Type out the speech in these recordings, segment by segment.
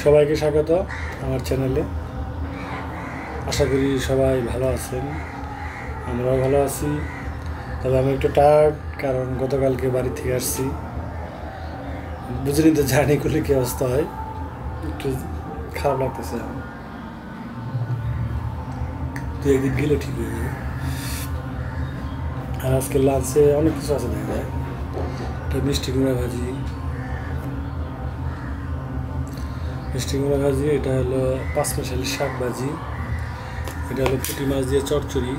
সবাইকে স্বাগত আমার চ্যানেলে। আশা করি সবাই ভালো আছেন, আমরাও ভালো আছি। তবে আমি একটু টায়ার্ড, কারণ গতকালকে বাড়ি থেকে আসছি। বুঝিনি তো জার্নি করলে কী অবস্থা হয়, একটু খারাপ লাগতেছে। তো একদিন গেলে ঠিক হয়ে যাবে। আর আজকে লাঞ্চে অনেক কিছু আছে দেখা যায়। এটা মিষ্টি কুমড়া ভাজি, এটা হলো 5 মিশালি শাক ভাজি, এটা হলো পুঁটি মাছ দিয়ে চচ্চড়ি,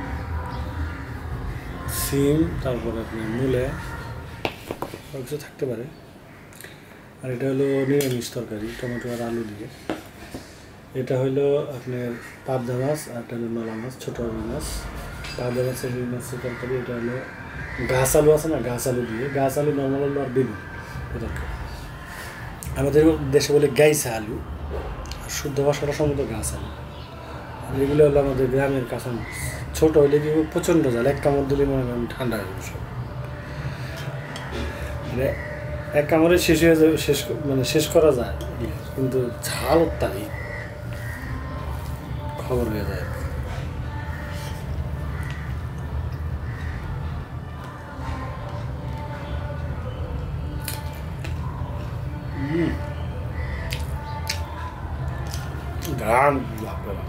সিম, তারপরে আপনার মূলে সব কিছু থাকতে পারে। আর এটা হলো নিরামিষ তরকারি, টমেটো আর আলু দিয়ে। এটা হলো আপনার পাবদা মাছ, আর এটা হলো নলা মাছ, ছোটো মাছ। পাবদা মাছের রুই মাছের তরকারি। এটা হলো গাছ আলু আছে না, গাছ আলু দিয়ে, গাছ আলু, নর্মাল আলু আর বেগুন তরকারি। আমাদের দেশে বলে গাইসা আলু, আর শুদ্ধ ভাষাটা সম্ভবত গাছ আলু। আর এগুলো হলো আমাদের গ্রামের কাঁচা মাছ। ছোটো হলে কি প্রচণ্ড জাল, এক কামড় দিলে মনে করেন ঠান্ডা হয়ে যাবে সব। মানে এক কামড়ে শেষ হয়ে যাবে, শেষ করা যায়, কিন্তু ঝাল অত্যাধিক খবর হয়ে যায়। ঘ্রাণ লাগবে না।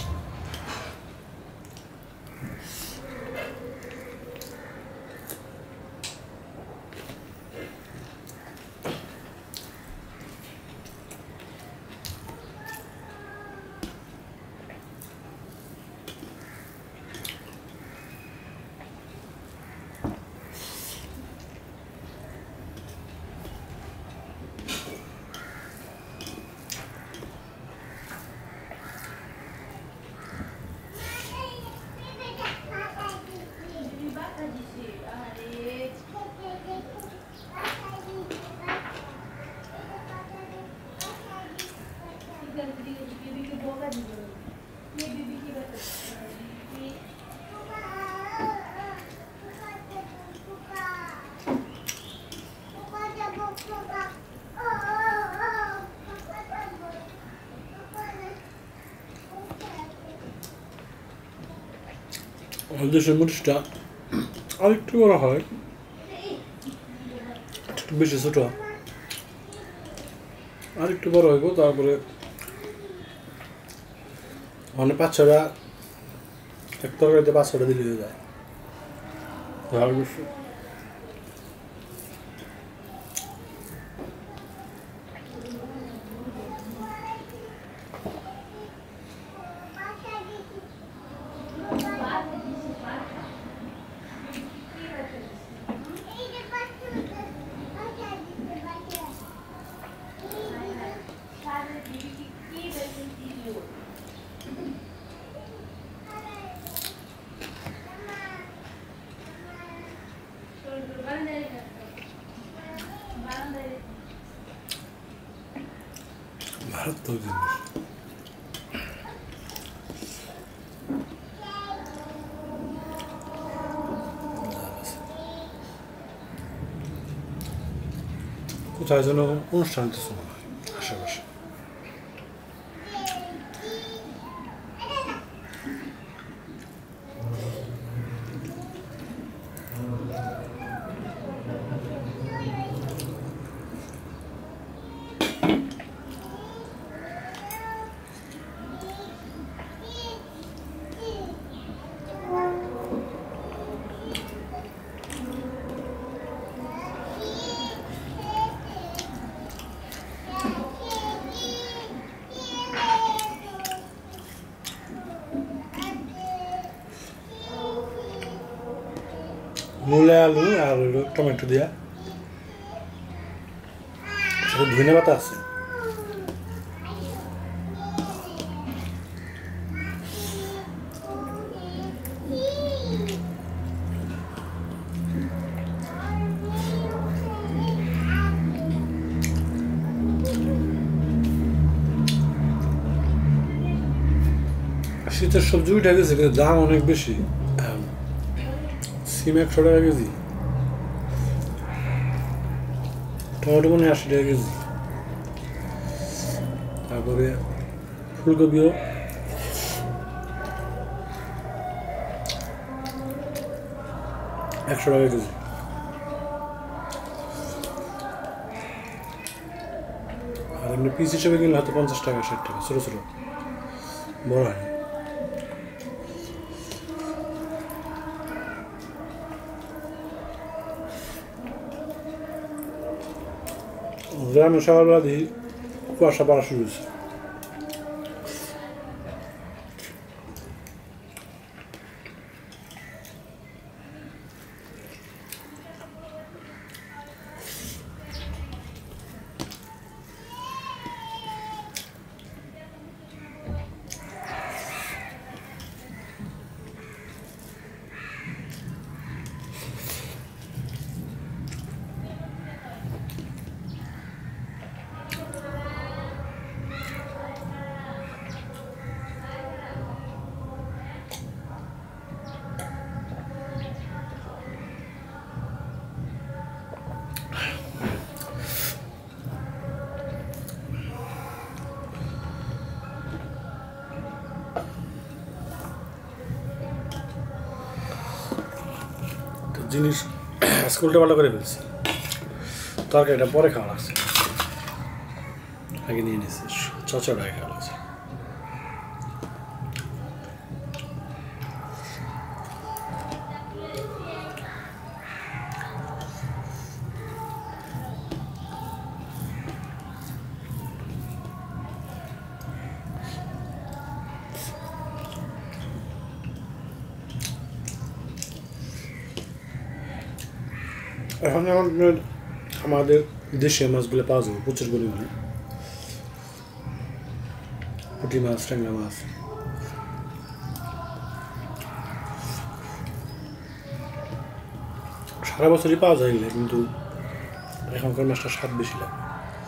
দেশের মরিচটা আরেকটু বড় হয়, একটু বেশি ছোটো, আরেকটু বড় হইব। তারপরে মানে 5-6টা এক তরকারিতে 5-6টা দিলে হয়ে যায়। মারাত্মক জিনিস। কোথায় যেন অনুষ্ঠান আশেপাশে। মূলা, আলু আর টমেটো দিয়া, সাথে ধনে পাতা আছে। শীতের সবজি উঠে গেছে, কিন্তু দাম অনেক বেশি। সিম 100 টাকা কেজি, টমেটো 80 টাকা কেজি। তারপরে ফুলকপিও ৳100 কেজি। আর এমনি পিস হিসেবে কিনলে হয়তো ৳50 ৳60 ছোটো ছোটো, বড় হয় না। গ্রামে সকালবেলা দেখি কুয়াশা পড়া শুরু হয়েছে। জিনিস আজকে উল্টাপাল্টা করে ফেলছি, তরকারিটা পরে খাওয়া লাগছে, আগে নিয়ে নিয়েছি, চচড়ায় খাওয়া লাগছে। এখন যেমন আমাদের দেশীয় মাছগুলো পাওয়া যাবে প্রচুর পরিমাণে, পুঁটি মাছ, ট্যাংরা মাছ, সারা বছরই পাওয়া যায়, কিন্তু এখনকার মাছটা স্বাদ বেশি লাগে।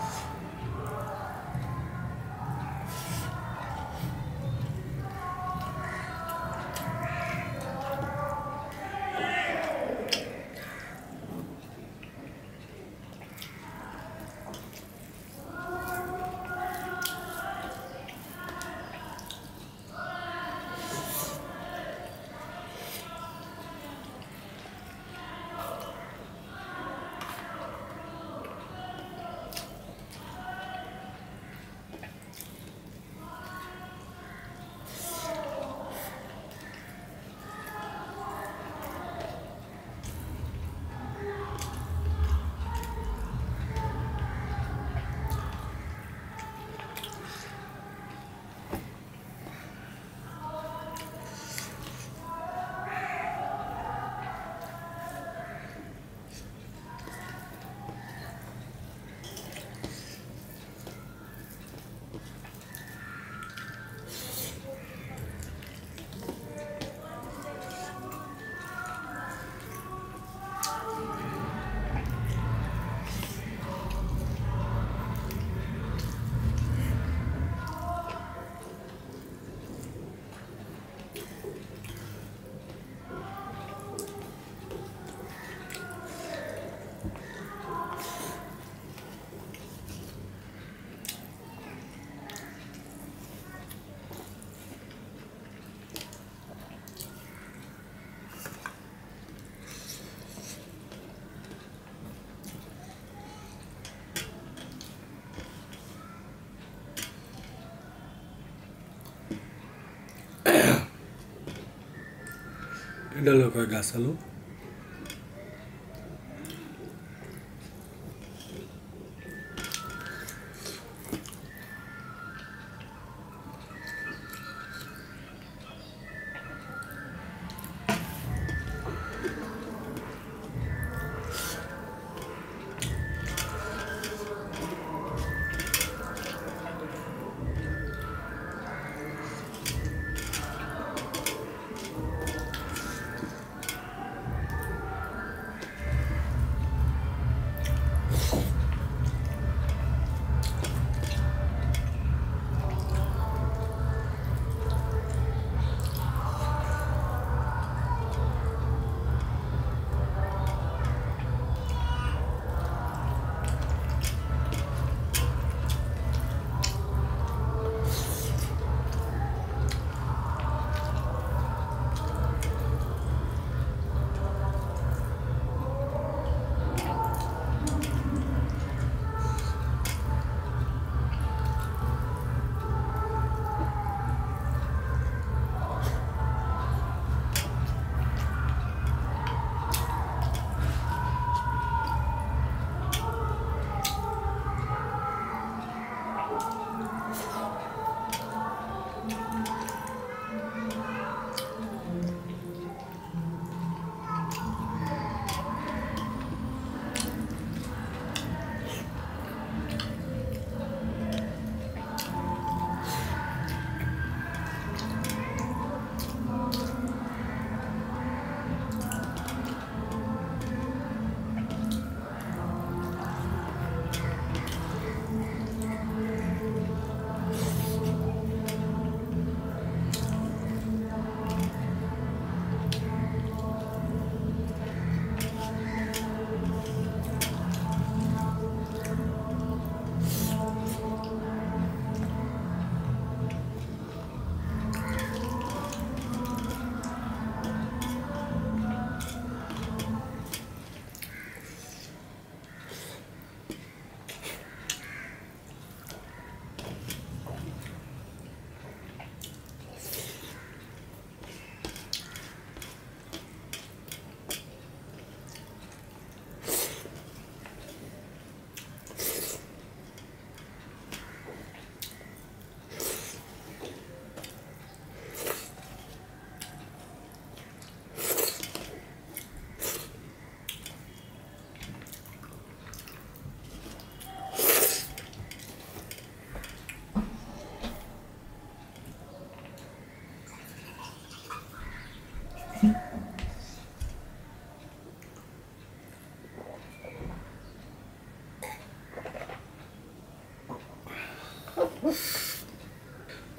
এটা হলো গাছ আলু,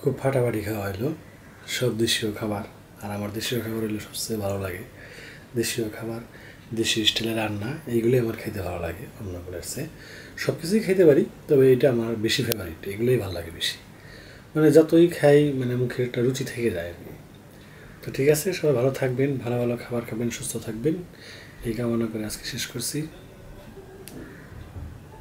খুব ফাটাফাটি খাওয়া হলো, সব দেশীয় খাবার। আর আমার দেশীয় খাবার হলো সবচেয়ে ভালো লাগে। দেশীয় খাবার, দেশীয় স্টাইলে রান্না, এইগুলোই আমার খেতে ভালো লাগে। অন্যগুলোর চেয়ে সব কিছুই খেতে পারি, তবে এটা আমার বেশি ফেভারিট, এগুলোই ভালো লাগে বেশি। মানে যতই খাই মানে মুখের একটা রুচি থেকে যায় আর কি। তো ঠিক আছে, সবাই ভালো থাকবেন, ভালো ভালো খাবার খাবেন, সুস্থ থাকবেন, এই কামনা করে আজকে শেষ করছি।